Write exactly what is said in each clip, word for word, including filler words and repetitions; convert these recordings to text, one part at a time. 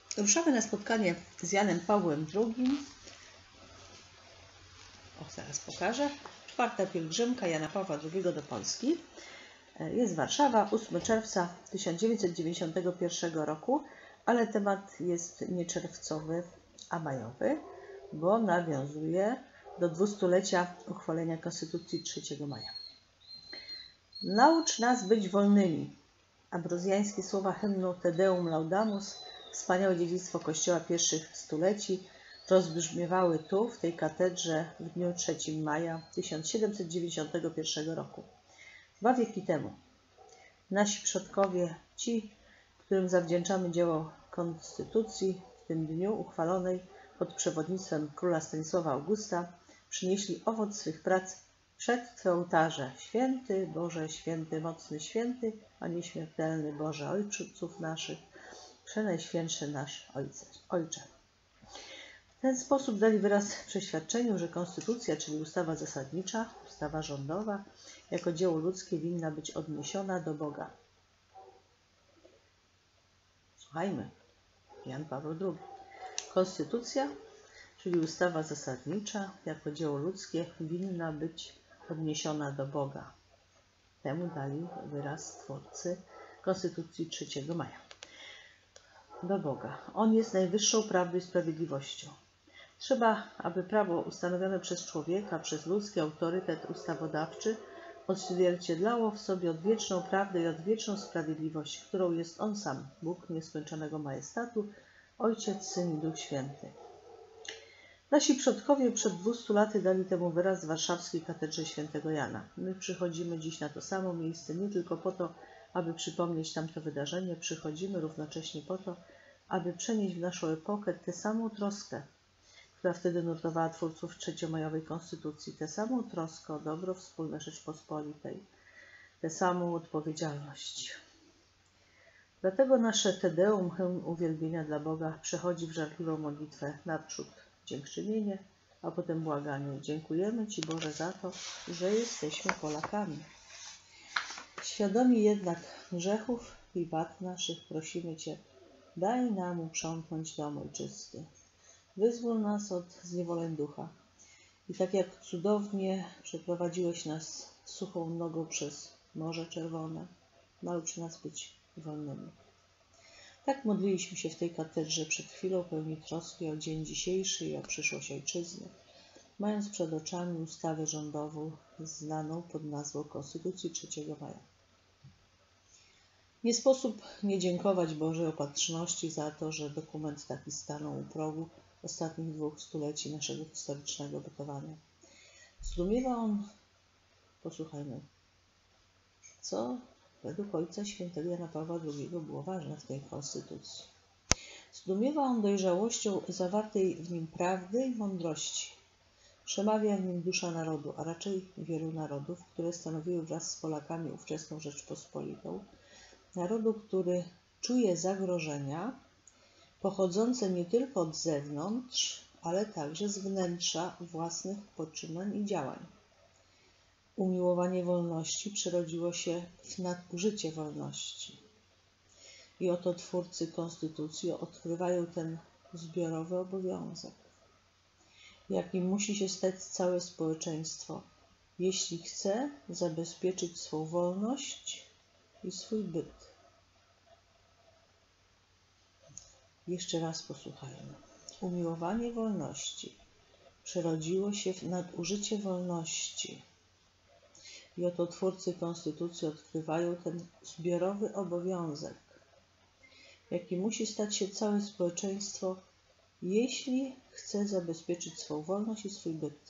Ruszamy na spotkanie z Janem Pawłem drugim. O, zaraz pokażę. Czwarta pielgrzymka Jana Pawła drugiego do Polski. Jest Warszawa, ósmego czerwca tysiąc dziewięćset dziewięćdziesiątego pierwszego roku, ale temat jest nie czerwcowy, a majowy, bo nawiązuje do dwustulecia uchwalenia Konstytucji trzeciego maja. Naucz nas być wolnymi. Ambrozjańskie słowa hymnu Te Deum Laudamus, wspaniałe dziedzictwo Kościoła pierwszych stuleci, rozbrzmiewały tu, w tej katedrze w dniu trzeciego maja tysiąc siedemset dziewięćdziesiątego pierwszego roku. Dwa wieki temu nasi przodkowie, ci, którym zawdzięczamy dzieło Konstytucji, w tym dniu uchwalonej pod przewodnictwem króla Stanisława Augusta, przynieśli owoc swych prac przed Twe ołtarze. Święty Boże, święty, mocny, święty, a nieśmiertelny Boże Ojców naszych, przenajświętszy nasz Ojcze. Ojcze. W ten sposób dali wyraz przeświadczeniu, że Konstytucja, czyli ustawa zasadnicza, ustawa rządowa, jako dzieło ludzkie winna być odniesiona do Boga. Słuchajmy, Jan Paweł drugi. Konstytucja, czyli ustawa zasadnicza, jako dzieło ludzkie winna być odniesiona do Boga. Temu dali wyraz twórcy Konstytucji trzeciego maja. Do Boga. On jest najwyższą prawdą i sprawiedliwością. Trzeba, aby prawo ustanowione przez człowieka, przez ludzki autorytet ustawodawczy odzwierciedlało w sobie odwieczną prawdę i odwieczną sprawiedliwość, którą jest On sam, Bóg nieskończonego majestatu, Ojciec, Syn i Duch Święty. Nasi przodkowie przed dwustu laty dali temu wyraz w warszawskiej katedrze świętego Jana. My przychodzimy dziś na to samo miejsce nie tylko po to, aby przypomnieć tamto wydarzenie, przychodzimy równocześnie po to, aby przenieść w naszą epokę tę samą troskę, która wtedy nurtowała twórców trzeciomajowej Konstytucji, tę samą troskę o dobro wspólne Rzeczpospolitej, tę samą odpowiedzialność. Dlatego nasze Te Deum, hymn uwielbienia dla Boga, przechodzi w żarliwą modlitwę naprzód dziękczynienie, a potem błaganie. Dziękujemy Ci, Boże, za to, że jesteśmy Polakami. Świadomi jednak grzechów i wad naszych prosimy Cię, daj nam uprzątnąć dom ojczysty. Wyzwól nas od zniewoleń ducha. I tak jak cudownie przeprowadziłeś nas suchą nogą przez Morze Czerwone, naucz nas być wolnymi. Tak modliliśmy się w tej katedrze przed chwilą, pełni troski o dzień dzisiejszy i o przyszłość ojczyzny, mając przed oczami ustawę rządową znaną pod nazwą Konstytucji trzeciego maja. Nie sposób nie dziękować Bożej Opatrzności za to, że dokument taki stanął u progu ostatnich dwóch stuleci naszego historycznego bytowania. Zdumiewa on, posłuchajmy, co według Ojca Świętego Jana Pawła drugiego było ważne w tej konstytucji. Zdumiewa on dojrzałością zawartej w nim prawdy i mądrości. Przemawia w nim dusza narodu, a raczej wielu narodów, które stanowiły wraz z Polakami ówczesną Rzeczpospolitą. Narodu, który czuje zagrożenia pochodzące nie tylko od zewnątrz, ale także z wnętrza własnych poczynań i działań. Umiłowanie wolności przerodziło się w nadużycie wolności. I oto twórcy Konstytucji odkrywają ten zbiorowy obowiązek, jakim musi się stać całe społeczeństwo, jeśli chce zabezpieczyć swą wolność i swój byt. Jeszcze raz posłuchajmy. Umiłowanie wolności przerodziło się w nadużycie wolności. I oto twórcy Konstytucji odkrywają ten zbiorowy obowiązek, jaki musi stać się całe społeczeństwo, jeśli chce zabezpieczyć swą wolność i swój byt.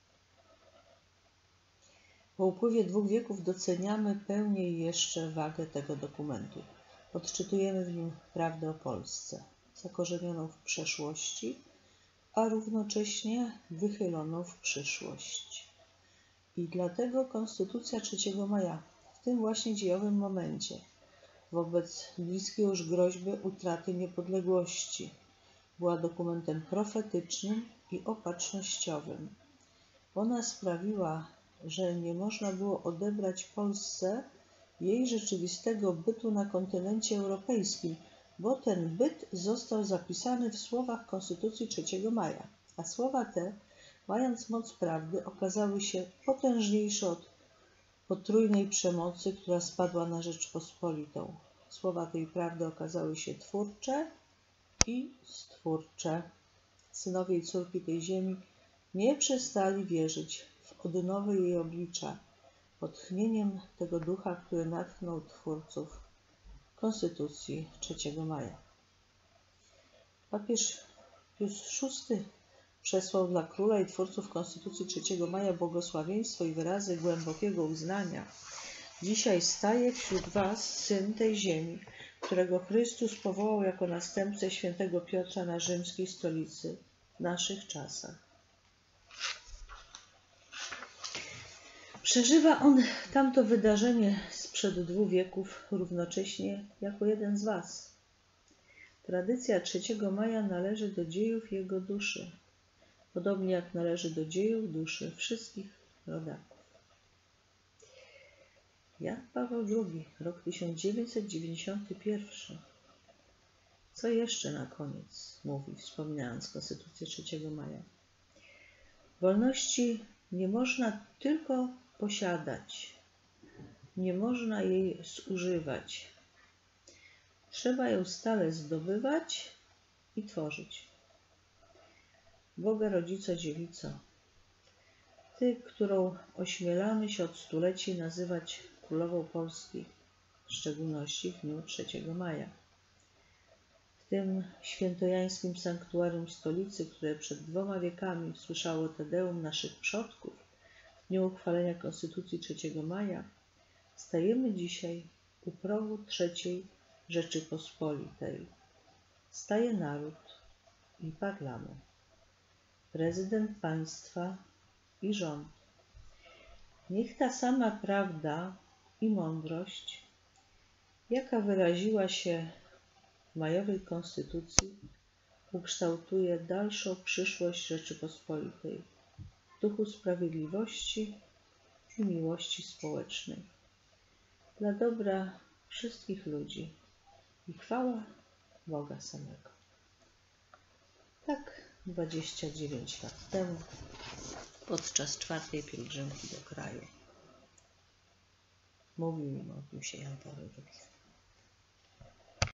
Po upływie dwóch wieków doceniamy pełniej jeszcze wagę tego dokumentu. Odczytujemy w nim prawdę o Polsce, zakorzenioną w przeszłości, a równocześnie wychyloną w przyszłość. I dlatego Konstytucja trzeciego maja, w tym właśnie dziejowym momencie, wobec bliskiej już groźby utraty niepodległości, była dokumentem profetycznym i opatrznościowym. Ona sprawiła, że nie można było odebrać Polsce jej rzeczywistego bytu na kontynencie europejskim, bo ten byt został zapisany w słowach Konstytucji trzeciego maja, a słowa te, mając moc prawdy, okazały się potężniejsze od potrójnej przemocy, która spadła na Rzeczpospolitą. Słowa tej prawdy okazały się twórcze i stwórcze. Synowie i córki tej ziemi nie przestali wierzyć w odnowę jej oblicza pod tchnieniem tego ducha, który natchnął twórców Konstytucji trzeciego maja. Papież Pius szósty przesłał dla króla i twórców Konstytucji trzeciego maja błogosławieństwo i wyrazy głębokiego uznania. Dzisiaj staje wśród was Syn tej ziemi, którego Chrystus powołał jako następcę świętego Piotra na rzymskiej stolicy w naszych czasach. Przeżywa on tamto wydarzenie sprzed dwóch wieków równocześnie jako jeden z was. Tradycja trzeciego maja należy do dziejów jego duszy, podobnie jak należy do dziejów duszy wszystkich rodaków. Jan Paweł drugi, rok tysiąc dziewięćset dziewięćdziesiąty pierwszy. Co jeszcze na koniec mówi, wspominając Konstytucję trzeciego maja? Wolności nie można tylko posiadać, nie można jej zużywać. Trzeba ją stale zdobywać i tworzyć. Boga Rodzico Dziewico, Ty, którą ośmielamy się od stuleci nazywać Królową Polski, w szczególności w dniu trzeciego maja. W tym świętojańskim sanktuarium stolicy, które przed dwoma wiekami słyszało Tedeum naszych przodków, w dniu uchwalenia Konstytucji trzeciego maja, stajemy dzisiaj u progu trzeciej Rzeczypospolitej. Staje naród i parlament, prezydent państwa i rząd. Niech ta sama prawda i mądrość, jaka wyraziła się w majowej Konstytucji, ukształtuje dalszą przyszłość Rzeczypospolitej w duchu sprawiedliwości i miłości społecznej dla dobra wszystkich ludzi i chwała Boga samego. Tak dwadzieścia dziewięć lat temu, podczas czwartej pielgrzymki do kraju, mówił im o tym się Jan Paweł drugi.